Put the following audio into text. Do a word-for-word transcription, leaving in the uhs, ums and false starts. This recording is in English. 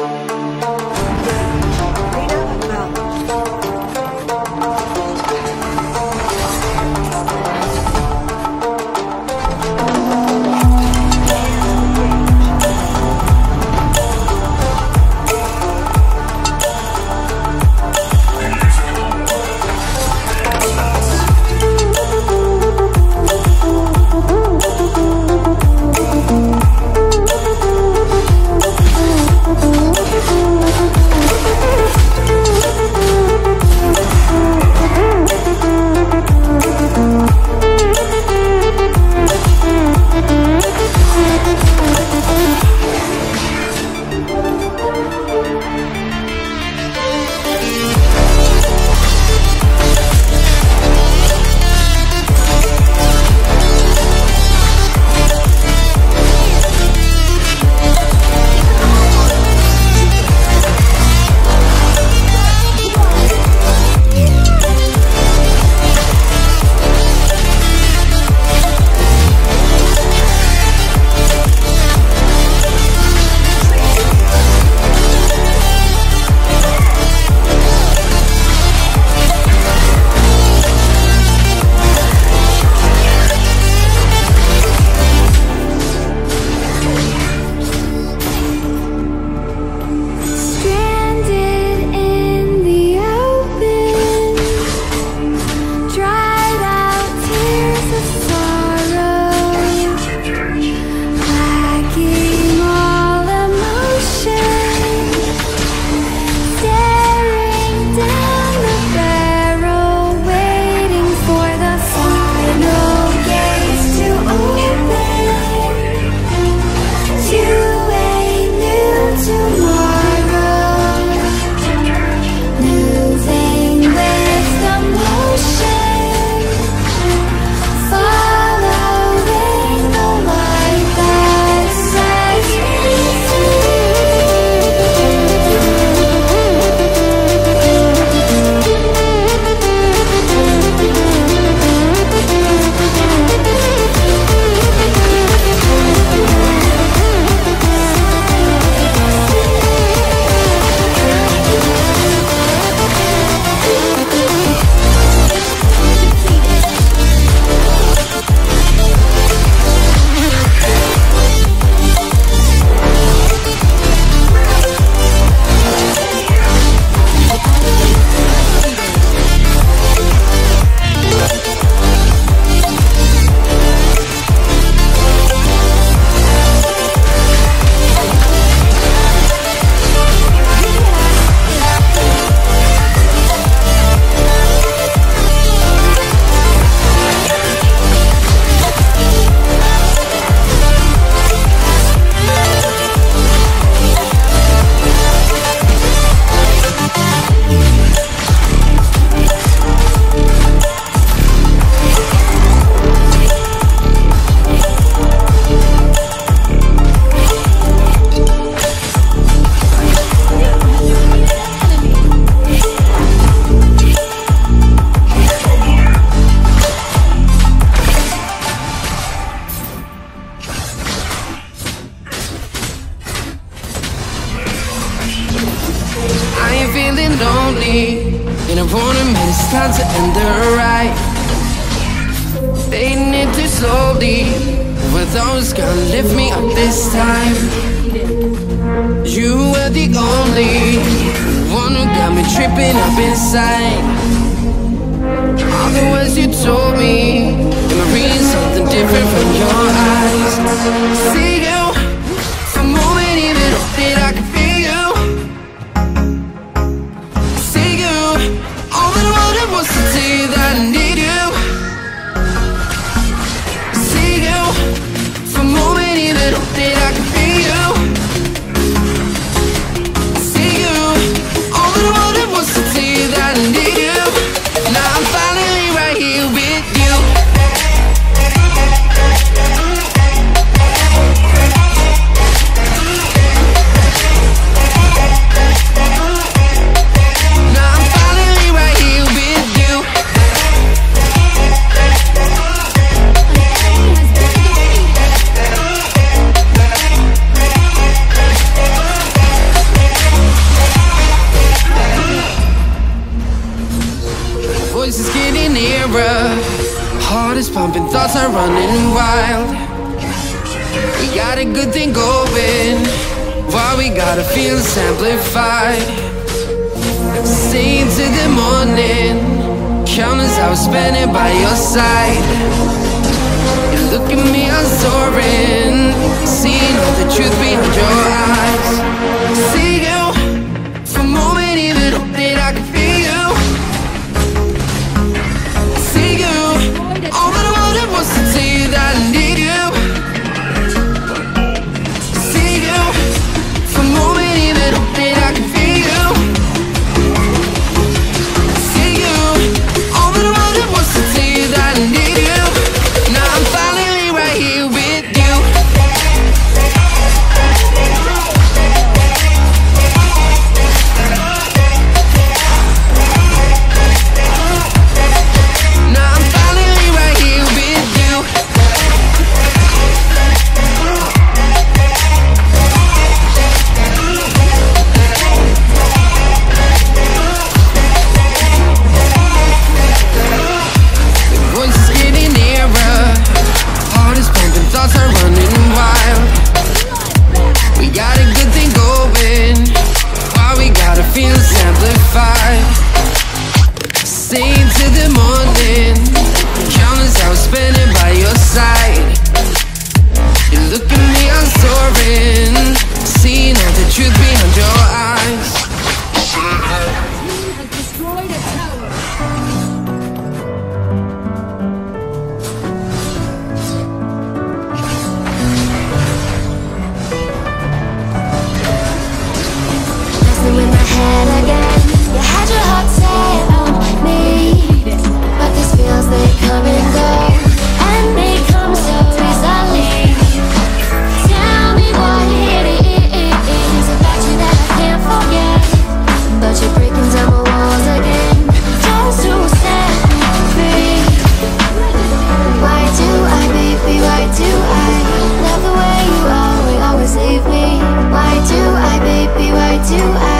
lonely, and I wanna admit it's time to end the ride. Fading it too slowly, but those gonna lift me up this time. You were the only one who got me tripping up inside. All the words you told me, am I reading something different from your eyes? See you for a moment, even though that I can feel you. See you, all that I wanted was to tell you that I need you. See you for a moment, even though that I can feel you. See you, all that I wanted was to tell you that I need you. Now I'm finally right here with you. running wild. We got a good thing going, while we gotta feel amplified. Sing to the morning, countless hours spending by your side. You look at me, I'm soaring, seeing all the truth behind your eyes. See you, for a moment even hope that I can feel you. See you, all that I wanted was to tell you that I need you. See you, for a moment even hope that I can feel you. See you, all that I wanted was to tell you that I need you. Now I'm finally right here with you. Now I'm finally right here with you. The voice is getting nearer, heart is pumping, thoughts are running wild. We got a good thing going, while we gotta feel amplified. Sing to the morning, countless hours spending by your side. You look at me, I'm soaring, seeing all the truth behind your eyes. You have destroyed a tower. Messing with my head again. You had your heart set on me, but these feels, they come and go, and they come so easily. Tell me what it is about you that I can't forget, but you're breaking down my walls again, just to set me free. Why do I, baby, why do I love the way you are, we always leave me? Why do I, baby, why do I